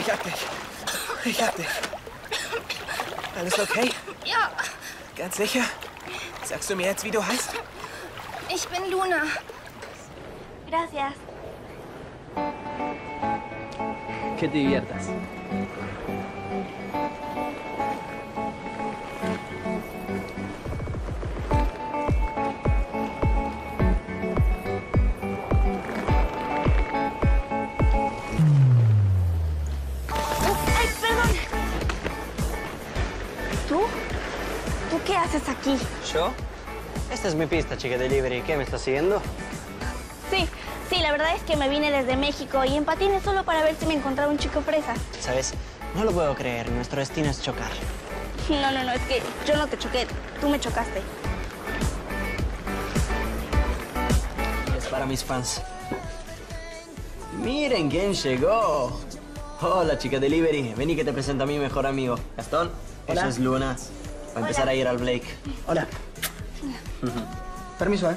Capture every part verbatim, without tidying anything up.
Ich hab dich. Ich hab dich. Alles okay? Ja. Ganz sicher? Sagst du mir jetzt, wie du heißt? Ich bin Luna. Gracias. Que te diviertas. Ay, perdón. ¿Tú? ¿Tú qué haces aquí? ¿Yo? Esta es mi pista, chica delivery. ¿Qué, me estás siguiendo? Sí, sí, la verdad es que me vine desde México y en patines solo para ver si me encontraba un chico fresa. ¿Sabes? No lo puedo creer. Nuestro destino es chocar. No, no, no, es que yo no te choqué. Tú me chocaste. Es para mis fans. Miren quién llegó. Hola, chica delivery. Vení que te presento a mi mejor amigo. Gastón, Hola. ella es Luna. Va a empezar Hola. a ir al Blake. Hola. Permiso, ¿eh?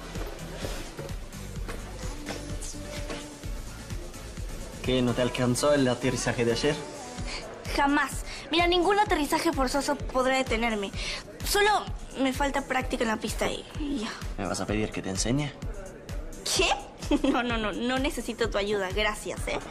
¿Qué, no te alcanzó el aterrizaje de ayer? Jamás. Mira, ningún aterrizaje forzoso podrá detenerme. Solo me falta práctica en la pista y y ya. ¿Me vas a pedir que te enseñe? ¿Qué? No, no, no, no necesito tu ayuda. Gracias, ¿eh?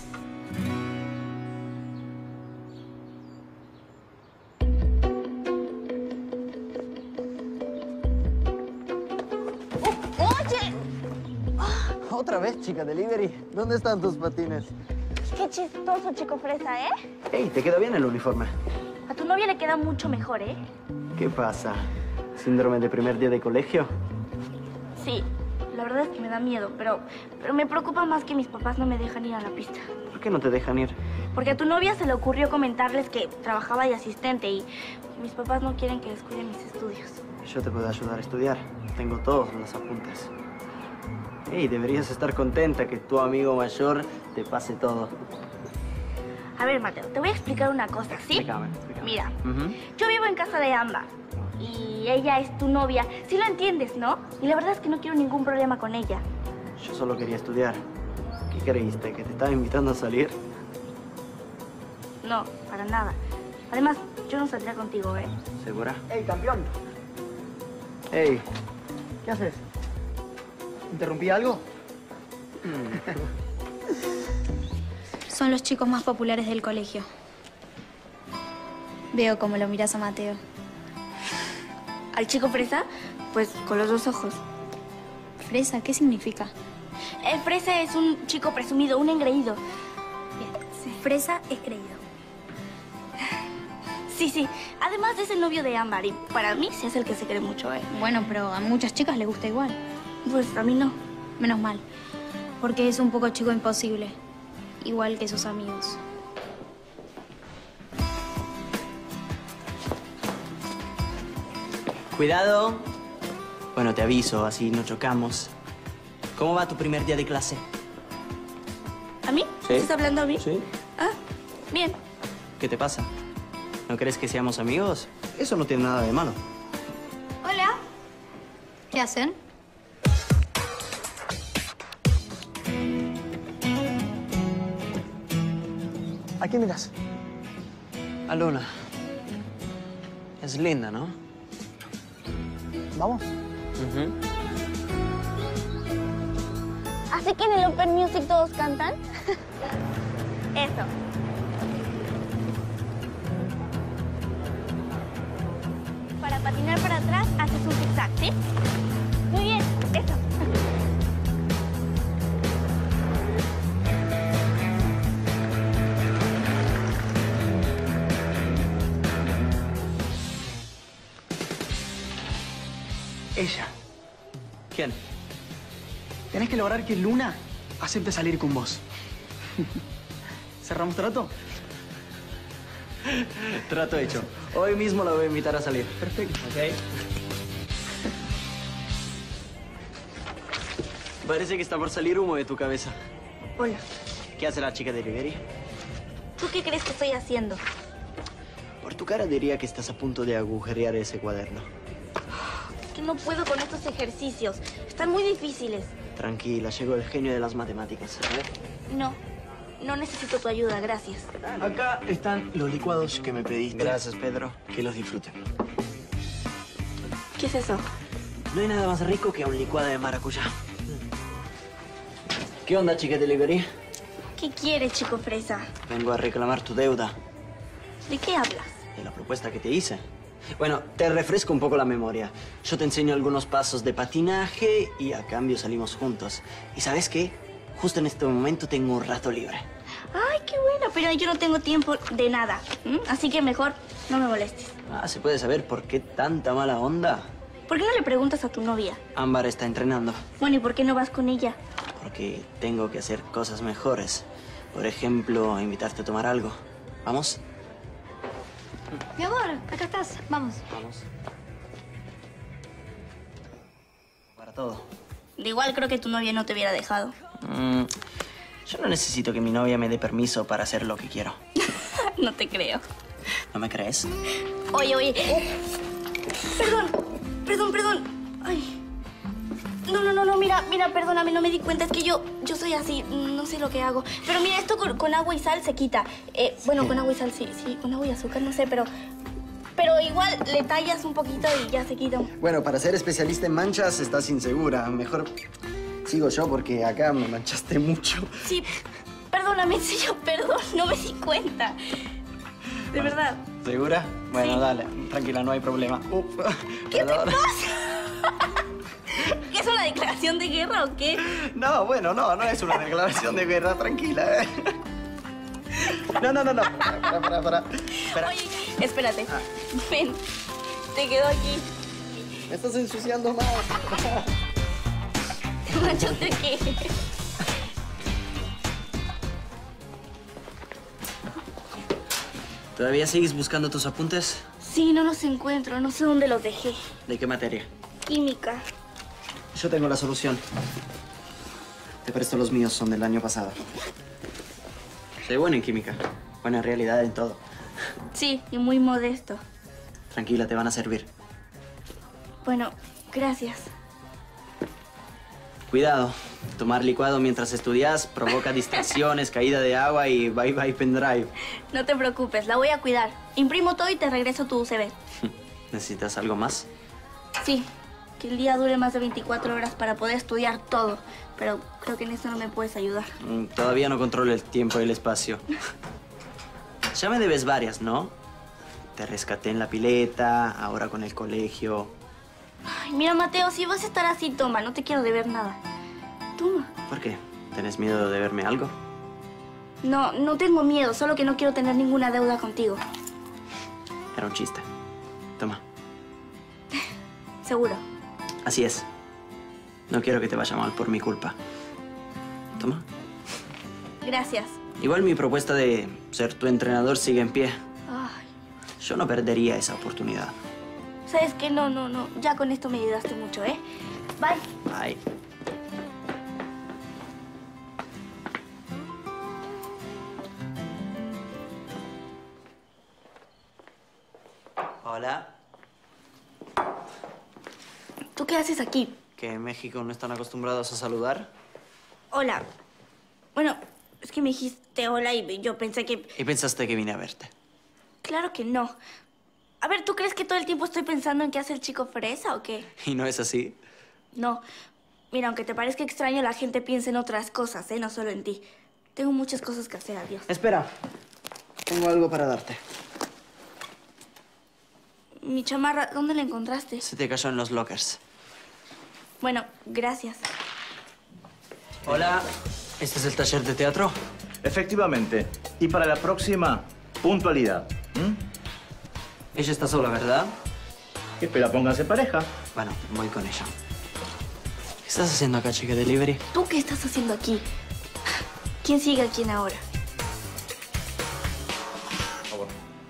Oh, ¡oye! ¿Otra vez, chica delivery? ¿Dónde están tus patines? Qué chistoso, chico fresa, ¿eh? Hey, te queda bien el uniforme. A tu novia le queda mucho mejor, ¿eh? ¿Qué pasa? ¿Síndrome de primer día de colegio? Sí, la verdad es que me da miedo, pero, pero me preocupa más que mis papás no me dejan ir a la pista. ¿Por qué no te dejan ir? Porque a tu novia se le ocurrió comentarles que trabajaba de asistente y mis papás no quieren que descuide mis estudios. Yo te puedo ayudar a estudiar. Tengo todos los apuntes. Hey, deberías estar contenta que tu amigo mayor te pase todo. A ver, Mateo, te voy a explicar una cosa, ¿sí? Explícame, explícame. Mira, Ujú. yo vivo en casa de Ámbar y ella es tu novia. Sí lo entiendes, ¿no? Y la verdad es que no quiero ningún problema con ella. Yo solo quería estudiar. ¿Qué creíste? ¿Que te estaba invitando a salir? No, para nada. Además, yo no saldría contigo, ¿eh? ¿Segura? ¡Ey, campeón! Hey, ¿Qué haces? ¿Interrumpí algo? Son los chicos más populares del colegio. Veo cómo lo miras a Mateo. ¿Al chico fresa? Pues con los dos ojos. Fresa, ¿qué significa? El fresa es un chico presumido, un engreído. Bien, Fresa es creído. Sí, sí. Además es el novio de Ámbar y para mí sí es el que se cree mucho, ¿eh? Bueno, pero a muchas chicas les gusta igual. Pues a mí no. Menos mal, porque es un poco chico imposible. Igual que sus amigos. cuidado. Bueno, te aviso, así no chocamos. ¿Cómo va tu primer día de clase? ¿A mí? Sí. ¿Estás hablando a mí? Sí. Ah, bien. ¿Qué te pasa? ¿No crees que seamos amigos? Eso no tiene nada de malo. Hola. ¿Qué hacen? ¿A quién miras? A Luna. Es linda, ¿no? ¿Vamos? Ujú. ¿Así que en el Open Music todos cantan? Eso. Para patinar para atrás, haces un zigzag, ¿sí? Muy bien, eso. Ella. ¿Quién? Tenés que lograr que Luna acepte salir con vos. ¿Cerramos trato? Trato hecho. Hoy mismo la voy a invitar a salir. Perfecto. ¿Ok? Parece que está por salir humo de tu cabeza. Hola. ¿Qué hace la chica de delivery? ¿Tú qué crees que estoy haciendo? Por tu cara diría que estás a punto de agujerear ese cuaderno. Es que no puedo con estos ejercicios. Están muy difíciles. Tranquila, llegó el genio de las matemáticas. A ver. No, no necesito tu ayuda, gracias. Acá están los licuados que me pediste. Gracias, Pedro. Que los disfruten. ¿Qué es eso? No hay nada más rico que un licuado de maracuyá. ¿Qué onda, chica delivery? ¿Qué quieres, chico fresa? Vengo a reclamar tu deuda. ¿De qué hablas? De la propuesta que te hice. Bueno, te refresco un poco la memoria. Yo te enseño algunos pasos de patinaje y a cambio salimos juntos. ¿Y sabes qué? Justo en este momento tengo un rato libre. Ay, qué bueno, pero yo no tengo tiempo de nada. ¿m? Así que mejor no me molestes. Ah, ¿se puede saber por qué tanta mala onda? ¿Por qué no le preguntas a tu novia? Ámbar está entrenando. Bueno, ¿y por qué no vas con ella? Porque tengo que hacer cosas mejores. Por ejemplo, invitarte a tomar algo. ¿Vamos? Mi amor, acá estás. Vamos. Vamos. Para todo. De igual creo que tu novia no te hubiera dejado. Mm, yo no necesito que mi novia me dé permiso para hacer lo que quiero. No te creo. ¿No me crees? Oye, oye. Perdón, perdón, perdón. Ay. No, no, no, no, mira, mira, perdóname, no me di cuenta. Es que yo, yo soy así, no sé lo que hago. Pero mira, esto con, con agua y sal se quita. Eh, bueno, con agua y sal sí, sí, con agua y azúcar, no sé, pero... Pero igual le tallas un poquito y ya se quita. Bueno, para ser especialista en manchas estás insegura. Mejor sigo yo porque acá me manchaste mucho. Sí, perdóname, sí, yo perdón, no me di cuenta. De verdad. ¿Segura? Bueno, Sí. dale, tranquila, no hay problema. Uf, ¿Qué te perdón. pasa? ¿Qué es una declaración de guerra o qué? No, bueno, no, no es una declaración de guerra, tranquila. ¿eh? No, no, no, no. Para, para, para. para. Espera. Oye, espérate. Ah. Ven, te quedo aquí. Me estás ensuciando más. ¿Te manchaste qué? ¿Todavía sigues buscando tus apuntes? Sí, no los encuentro, no sé dónde los dejé. ¿De qué materia? Química. Yo tengo la solución. Te presto los míos, son del año pasado. Soy bueno en química. Bueno, en realidad en todo. Sí, y muy modesto. Tranquila, te van a servir. Bueno, gracias. Cuidado. Tomar licuado mientras estudias provoca distracciones, caída de agua y bye bye pendrive. No te preocupes, la voy a cuidar. Imprimo todo y te regreso tu U S B. ¿Necesitas algo más? Sí, que el día dure más de veinticuatro horas para poder estudiar todo. Pero creo que en eso no me puedes ayudar. Mm, Todavía no controlo el tiempo y el espacio. Ya me debes varias, ¿no? Te rescaté en la pileta, ahora con el colegio. Ay, mira, Mateo, si vas a estar así, toma, no te quiero deber nada. Toma. ¿Por qué? ¿Tenés miedo de verme algo? No, no tengo miedo, solo que no quiero tener ninguna deuda contigo. Era un chiste. Toma. Seguro. Así es. No quiero que te vaya mal por mi culpa. Toma. Gracias. Igual mi propuesta de ser tu entrenador sigue en pie. Ay, Yo no perdería esa oportunidad. ¿sabes qué? No, no, no. Ya con esto me ayudaste mucho, ¿eh? Bye. Bye. Hola. ¿Tú qué haces aquí? ¿Que en México no están acostumbrados a saludar? Hola. Bueno, es que me dijiste hola y yo pensé que... ¿Y pensaste que vine a verte? Claro que no. A ver, ¿tú crees que todo el tiempo estoy pensando en qué hace el chico fresa o qué? ¿Y no es así? No. Mira, aunque te parezca extraño, la gente piensa en otras cosas, ¿eh? No solo en ti. Tengo muchas cosas que hacer, adiós. Espera. Tengo algo para darte. Mi chamarra, ¿dónde la encontraste? Se te cayó en los lockers. Bueno, gracias. Hola. ¿Este es el taller de teatro? Efectivamente. Y para la próxima, puntualidad. ¿Mm? Ella está sola, ¿verdad? Espera, pónganse pareja. Bueno, voy con ella. ¿Qué estás haciendo acá, chica delivery? ¿Tú qué estás haciendo aquí? ¿Quién sigue a quién ahora? Por favor.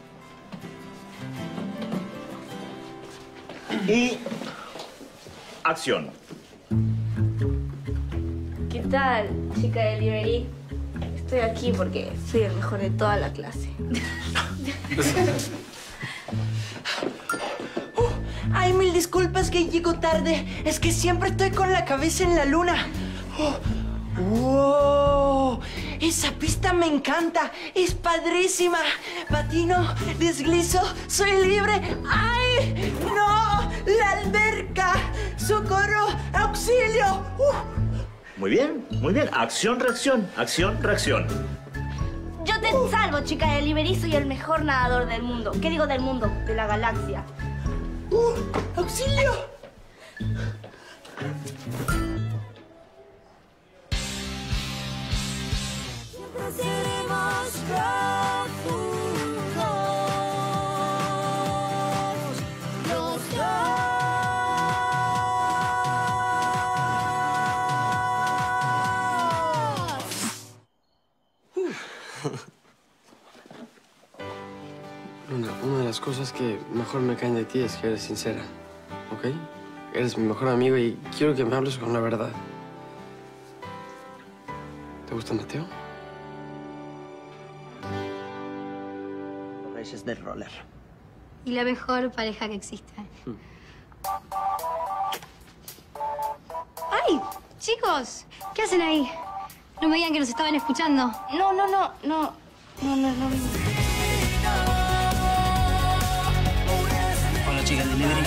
Y... acción. ¿Qué tal, chica delivery? Estoy aquí porque soy el mejor de toda la clase. Ay, mil disculpas que llego tarde. Es que siempre estoy con la cabeza en la luna. Oh. ¡Wow! esa pista me encanta. Es padrísima. Patino, deslizo, soy libre. ¡Ay! ¡No! ¡La alberca! ¡Socorro! ¡Auxilio! Uh. Muy bien, muy bien. Acción, reacción. Acción, reacción. Yo te salvo, chica delivery. Soy el mejor nadador del mundo. ¿Qué digo del mundo? De la galaxia. Uh, ¡Auxilio! Siempre seremos prófugos, los dos. Luna, una de las cosas que mejor me caen de ti es que eres sincera, ¿ok? Eres mi mejor amigo y quiero que me hables con la verdad. ¿Te gusta Mateo? Los reyes del roller. Y la mejor pareja que existe. Hmm. ¡Ay! Chicos, ¿qué hacen ahí? No me digan que nos estaban escuchando. No, no, no, no. No, no, no. Hola, chica delivery.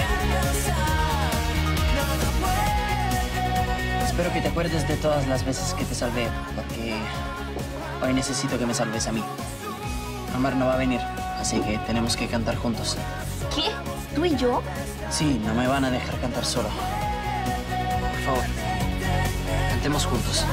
Espero que te acuerdes de todas las veces que te salvé, porque hoy necesito que me salves a mí. Amar no va a venir, así que tenemos que cantar juntos. ¿Qué? ¿Tú y yo? Sí, no me van a dejar cantar solo. Por favor, cantemos juntos.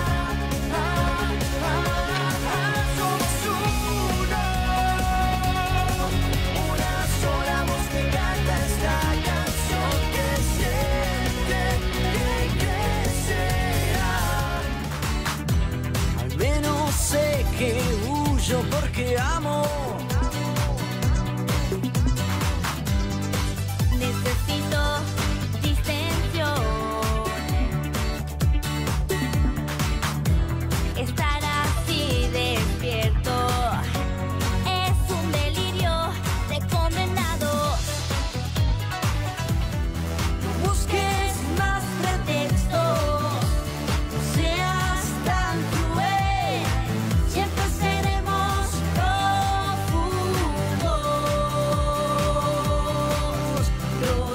Sé que huyo porque amo. Necesito distensión. Estar así despierto es un delirio de condenado. No busques más pretextos. No seas tan cruel. Siempre seremos prófugos, los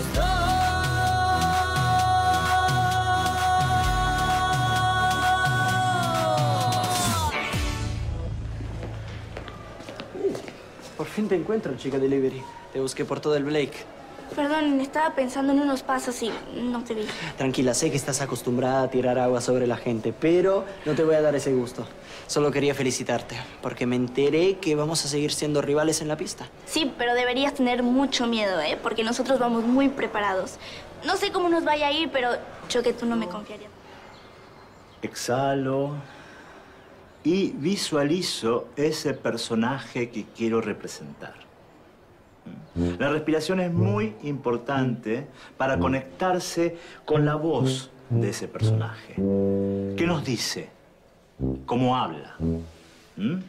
dos. Por fin te encuentro, chica delivery. Te busqué por todo el Blake. Perdón, estaba pensando en unos pasos y no te vi. Tranquila, sé que estás acostumbrada a tirar agua sobre la gente, pero no te voy a dar ese gusto. Solo quería felicitarte, porque me enteré que vamos a seguir siendo rivales en la pista. Sí, pero deberías tener mucho miedo, ¿eh? Porque nosotros vamos muy preparados. No sé cómo nos vaya a ir, pero yo que tú no me confiaría. Exhalo y visualizo ese personaje que quiero representar. La respiración es muy importante para conectarse con la voz de ese personaje. ¿Qué nos dice? ¿Cómo habla? ¿Mm?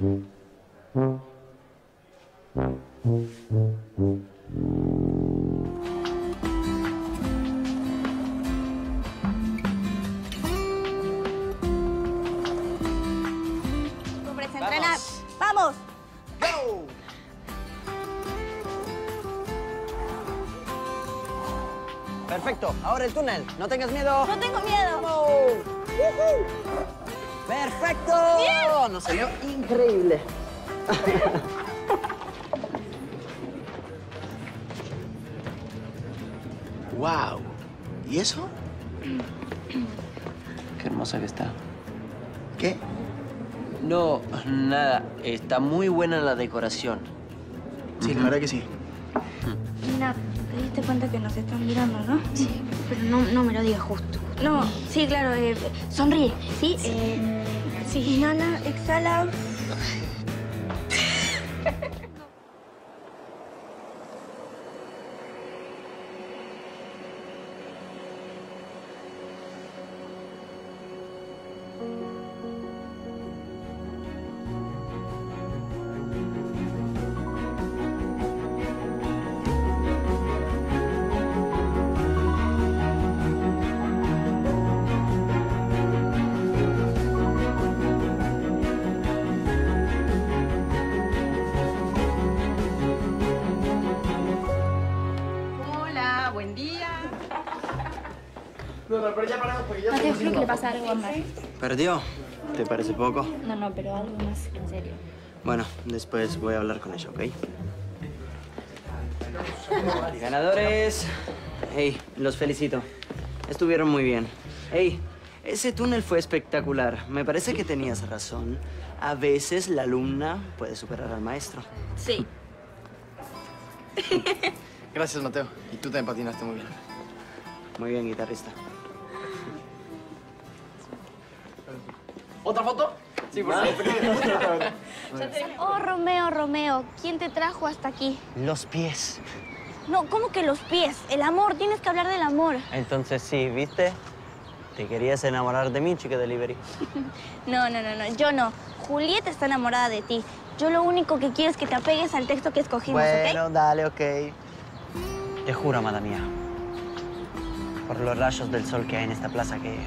Hombres, entrenar. ¡Vamos! ¡Go! Perfecto, ahora el túnel. No tengas miedo. No tengo miedo. ¡Vamos! ¡Woohoo! ¡Perfecto! ¡Bien! Nos salió increíble. ¡Wow! ¿Y eso? Qué hermosa que está. ¿Qué? No, nada. Está muy buena la decoración. Sí, la verdad que sí. Mira, te diste cuenta que nos están mirando, ¿no? Sí, pero no, no me lo digas justo. No, sí, claro. Eh, sonríe, ¿sí? Eh, sí, inhala, exhala. No, no, pero ya paramos porque ya... Mateo, creo que le pasa algo a Mar. ¿Perdió? ¿Te parece poco? No, no, pero algo más en serio. Bueno, después voy a hablar con ella, ¿ok? Ganadores. Hey, los felicito. Estuvieron muy bien. Hey, ese túnel fue espectacular. Me parece que tenías razón. A veces la alumna puede superar al maestro. Sí. Gracias, Mateo. Y tú también patinaste muy bien. Muy bien, guitarrista. ¿Otra foto? Sí, por favor. Oh, Romeo, Romeo, ¿quién te trajo hasta aquí? Los pies. No, ¿cómo que los pies? El amor, tienes que hablar del amor. Entonces sí, ¿viste? Te querías enamorar de mí, chica delivery. No, no, no, no, yo no. Julieta está enamorada de ti. Yo lo único que quiero es que te apegues al texto que escogimos, Bueno, ¿ok? dale, ok. Te juro, amada mía, por los rayos del sol que hay en esta plaza que...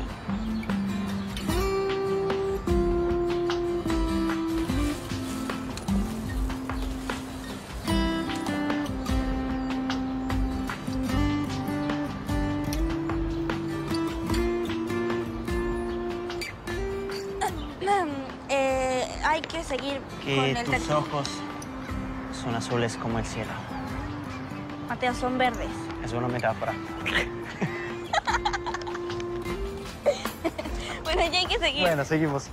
Eh, hay que seguir con Que el tus texto. ojos son azules como el cielo. Mateo, son verdes. Es una metáfora. Bueno, ya hay que seguir. Bueno, seguimos.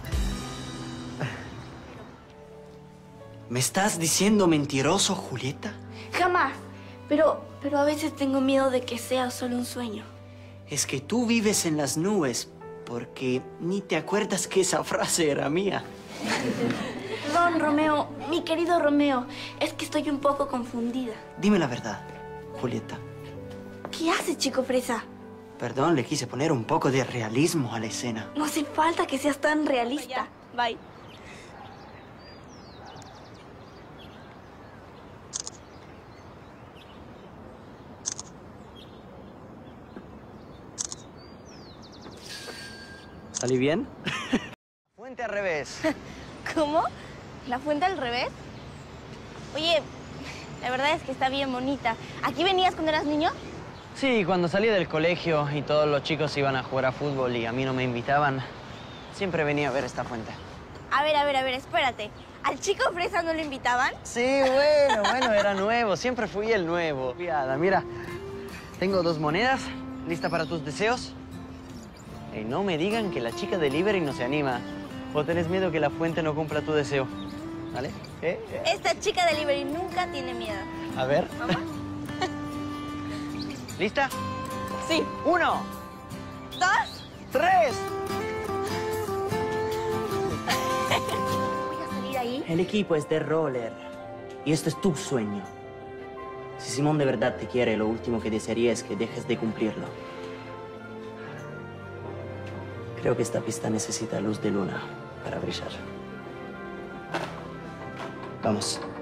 ¿Me estás diciendo mentiroso, Julieta? Jamás. Pero, pero a veces tengo miedo de que sea solo un sueño. Es que tú vives en las nubes porque ni te acuerdas que esa frase era mía. Perdón, Romeo, mi querido Romeo, es que estoy un poco confundida. Dime la verdad, Julieta. ¿Qué haces, chico fresa? Perdón, le quise poner un poco de realismo a la escena. No hace falta que seas tan realista. Bye. ¿Salí bien? Fuente al revés. ¿Cómo? ¿La fuente al revés? Oye, la verdad es que está bien bonita. ¿Aquí venías cuando eras niño? Sí, cuando salí del colegio y todos los chicos iban a jugar a fútbol y a mí no me invitaban, siempre venía a ver esta fuente. A ver, a ver, a ver, espérate. ¿Al chico fresa no lo invitaban? Sí, bueno, bueno, era nuevo. Siempre fui el nuevo. Cuidada, mira. Tengo dos monedas. ¿Lista para tus deseos? Y no me digan que la chica delivery no se anima. ¿O tenés miedo que la fuente no cumpla tu deseo? ¿Vale? ¿Eh? ¿Eh? Esta chica delivery nunca tiene miedo. A ver. ¿Mamá? ¿Lista? Sí. Uno, ¿Dos? tres. Voy a salir ahí. El equipo es de roller. Y esto es tu sueño. Si Simón de verdad te quiere, lo último que desearía es que dejes de cumplirlo. Creo que esta pista necesita luz de luna para brillar. Vamos.